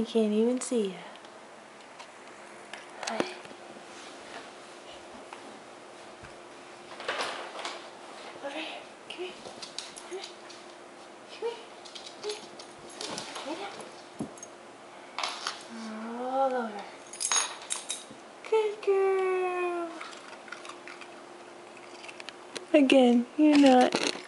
He can't even see you. Over here. Come here. Come here. Come here. Lay down. All over. Good girl. Again, you're not.